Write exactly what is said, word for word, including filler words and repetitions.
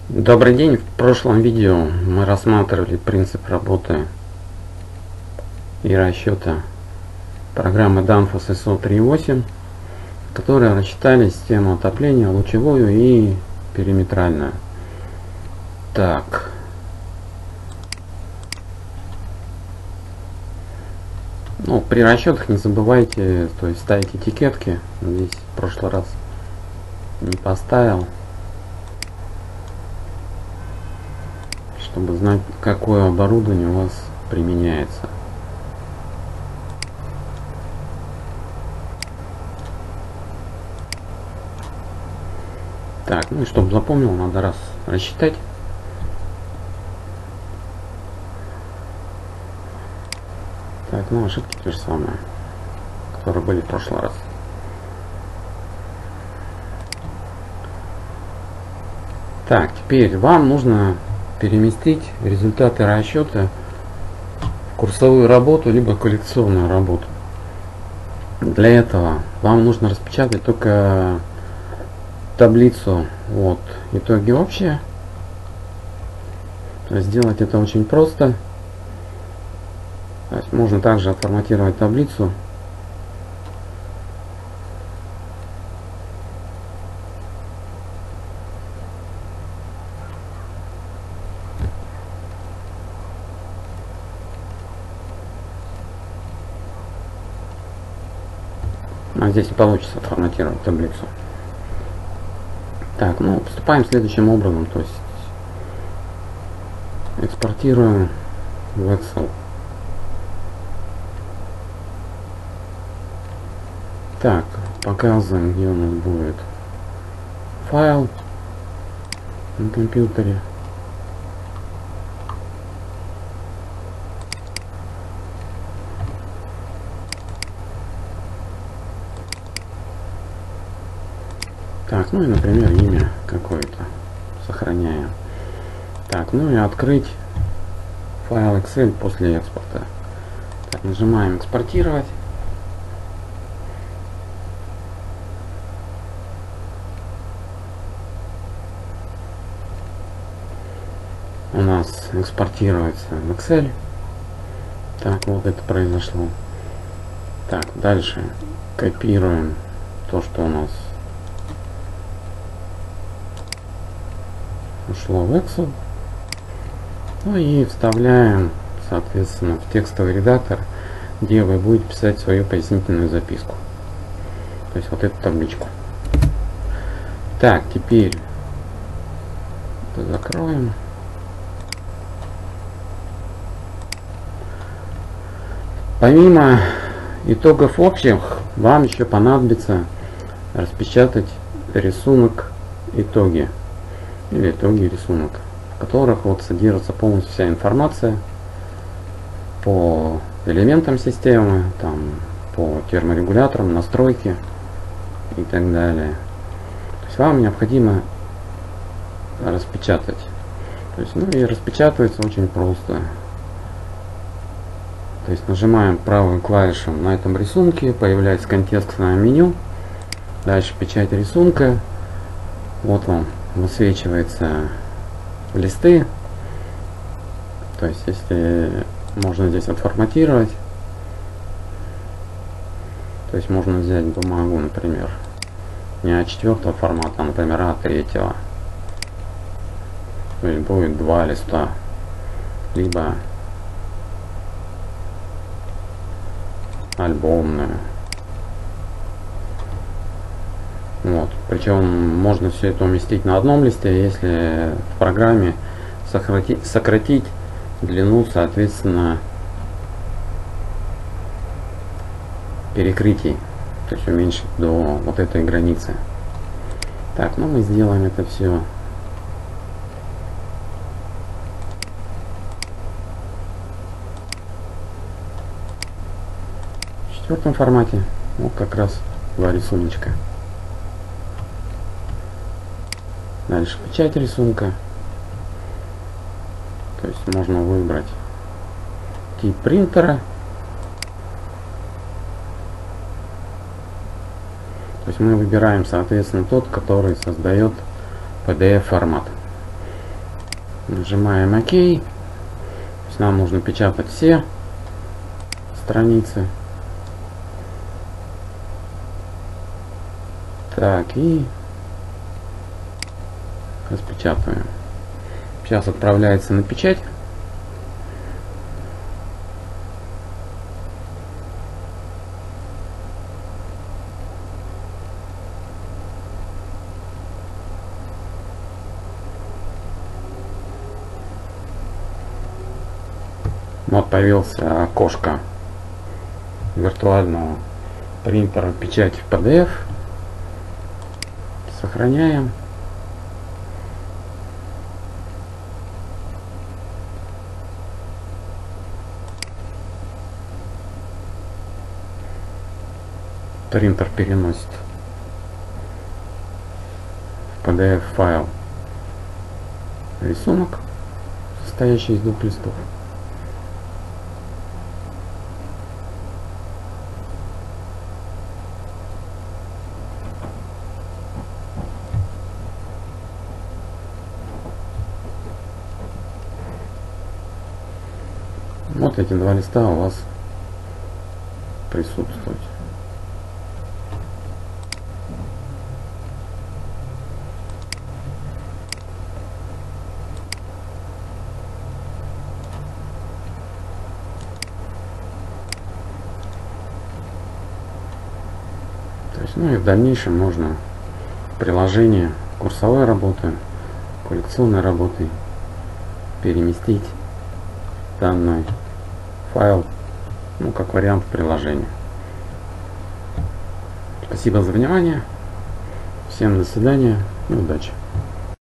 Добрый день. В прошлом видео мы рассматривали принцип работы и расчета программы Danfoss эс о три точка восемь, которые рассчитали систему отопления лучевую и периметральную. Так. Ну, при расчетах не забывайте, то есть ставить этикетки. Здесь в прошлый раз не поставил, чтобы знать, какое оборудование у вас применяется. Так, ну и чтобы запомнил, надо раз рассчитать. Так, ну ошибки те же самые, которые были в прошлый раз. Так, теперь вам нужно переместить результаты расчета в курсовую работу либо коллекционную работу. Для этого вам нужно распечатать только таблицу вот итоги общие. То есть сделать это очень просто. То есть можно также отформатировать таблицу. А здесь не получится отформатировать таблицу. Так, ну поступаем следующим образом, то есть экспортируем в Excel. Так, показываем, где у нас будет файл на компьютере. Так, ну и, например, имя какое-то сохраняем. Так, ну и открыть файл Excel после экспорта. Так, нажимаем экспортировать. У нас экспортируется в Excel. Так, вот это произошло. Так, дальше копируем то, что у нас ушло в Excel. Ну и вставляем, соответственно, в текстовый редактор, где вы будете писать свою пояснительную записку. То есть вот эту табличку. Так, теперь это закроем. Помимо итогов общих, вам еще понадобится распечатать рисунок итоги. Или итоги рисунок, в которых вот содержится полностью вся информация по элементам системы, там, по терморегуляторам, настройки и так далее. То есть вам необходимо распечатать. То есть, ну и распечатывается очень просто. То есть нажимаем правую клавишу на этом рисунке, появляется контекстное меню. Дальше печать рисунка. Вот вам высвечиваются листы. То есть если можно здесь отформатировать, то есть можно взять бумагу, например, не а четыре формата, а, например, а три. То есть будет два листа, либо альбомную. Вот. Причем можно все это уместить на одном листе, если в программе сократить, сократить длину, соответственно, перекрытий, то есть уменьшить до вот этой границы. Так, ну мы сделаем это все в четвертом формате. Вот как раз два рисуночка. Дальше печать рисунка. То есть можно выбрать тип принтера. То есть мы выбираем, соответственно, тот, который создает пи ди эф формат. Нажимаем ОК. То есть нам нужно печатать все страницы. Так, и распечатываем. Сейчас отправляется на печать. Вот появился окошко виртуального принтера печати в пи ди эф. Сохраняем. Принтер переносит в пи ди эф файл рисунок, состоящий из двух листов. Вот эти два листа у вас присутствуют. То есть, ну и в дальнейшем можно приложение курсовой работы, коллекционной работы переместить данный файл, ну, как вариант приложения. Спасибо за внимание. Всем до свидания и удачи.